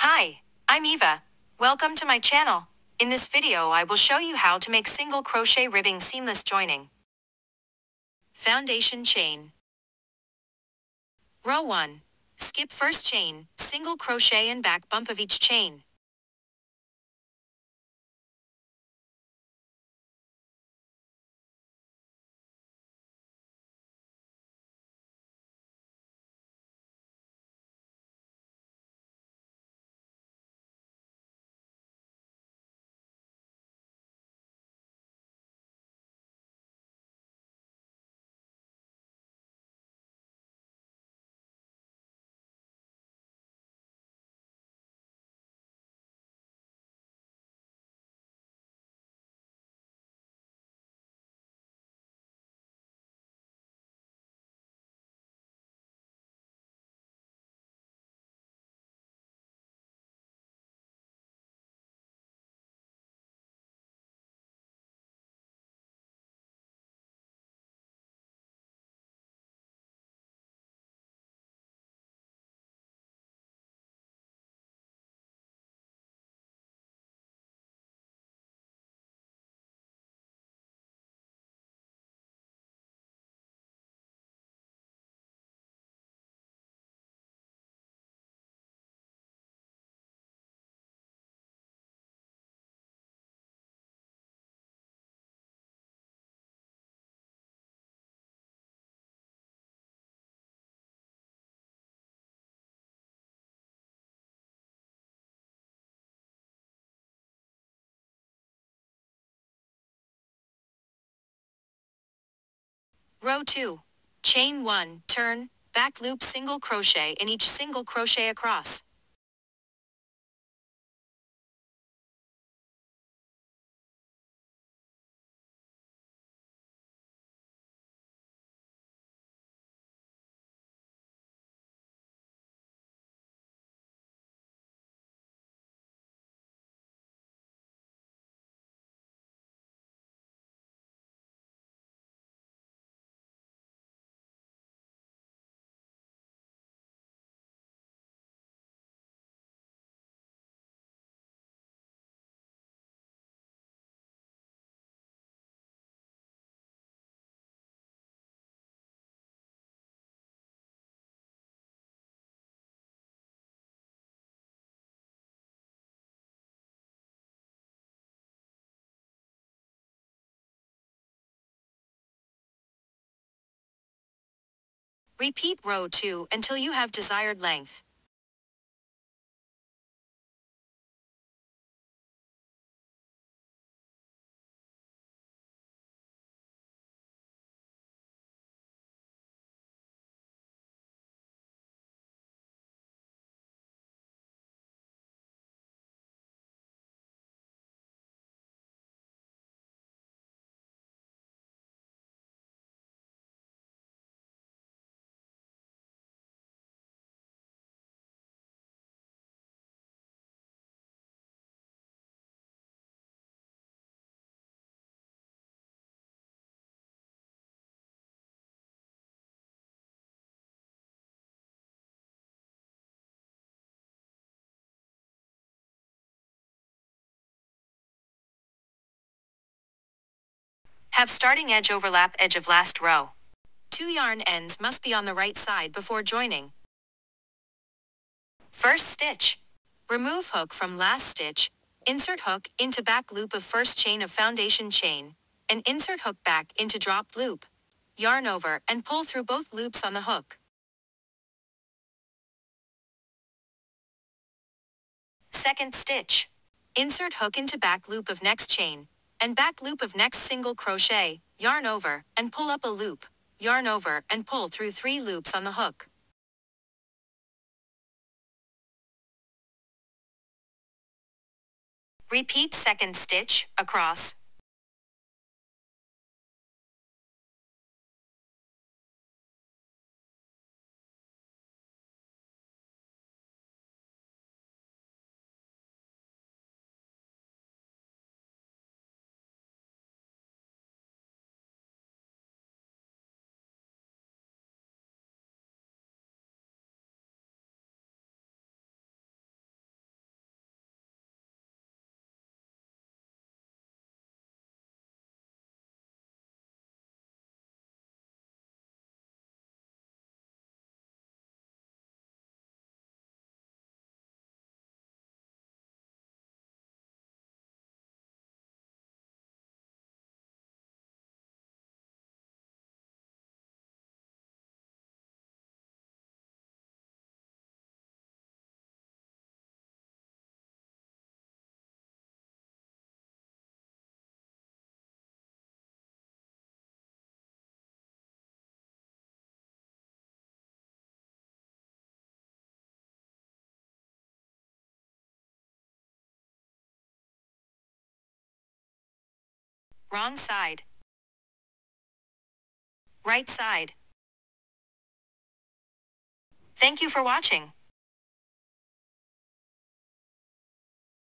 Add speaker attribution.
Speaker 1: Hi, I'm Eva. Welcome to my channel. In this video I will show you how to make single crochet ribbing seamless joining. Foundation chain. Row 1. Skip first chain, single crochet and back bump of each chain. Row 2. Chain 1, turn, back loop single crochet in each single crochet across. Repeat row 2 until you have desired length. Have starting edge overlap edge of last row. 2 yarn ends must be on the right side before joining. First stitch. Remove hook from last stitch, insert hook into back loop of first chain of foundation chain, and insert hook back into dropped loop. Yarn over and pull through both loops on the hook. Second stitch. Insert hook into back loop of next chain, and back loop of next single crochet, yarn over, and pull up a loop. Yarn over and pull through 3 loops on the hook. Repeat second stitch, across. Wrong side. Right side. Thank you for watching.